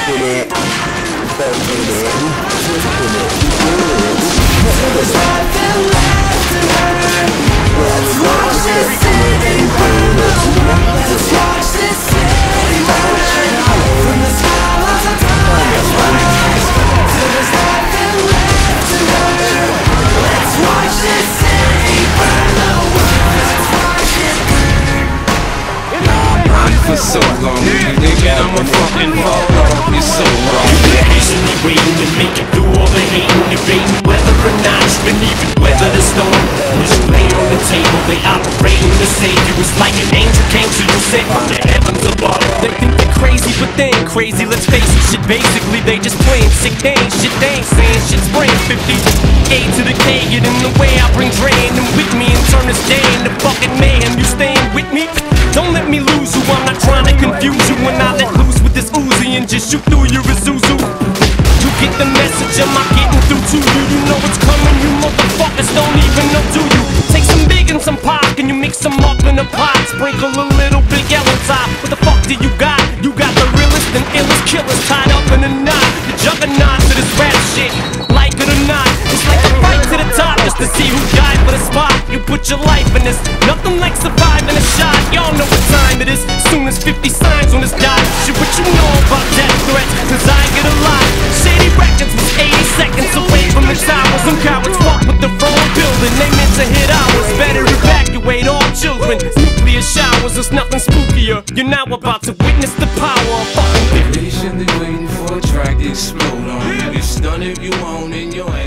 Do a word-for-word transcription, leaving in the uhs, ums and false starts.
For so long, you thinking I'm a fucking fall off, you're so wrong. You're patiently waiting to make it through all the hating, debating whether or not you can even weather the storm. Just lay on the table, they operating to save you. It's like an angel came to you, sent from the heavens above. They think they're crazy, but they ain't crazy, let's face it. Shit, basically they just plain sick, they ain't shit, they ain't saying shit's brain. Fifty A to the K, get in the way, I bring drain them with me and turn this day into fucking mayhem. You staying with me? Don't let me lose you, I'm not trying to confuse you. When I let loose with this Uzi and just shoot through your Isuzu. You get the message, am I getting through to you? You know it's coming, you motherfuckers don't even know, do you? Take some big and some pop, and you mix them up in a pot. Sprinkle a little big L on top. What the fuck do you got? You got the realest and illest killers tied up in a knot. The juggernaut to this rap shit, like it or not. It's like a fight to the top just to see who died for the spot. You put your life in this, nothing like surviving a shot. Y'all know what time it is, soon as fifty signs on this dot. Shit, what you know about death threats, cause I get a lot. Shady Records was eighty seconds away from the towers. Some cowards fuck with the wrong building, they meant to hit ours. Better evacuate all children, nuclear showers, there's nothing spookier. You're now about to witness the power of fucking Patiently waiting for a track to explode on you. Get stunned if you want in your ass.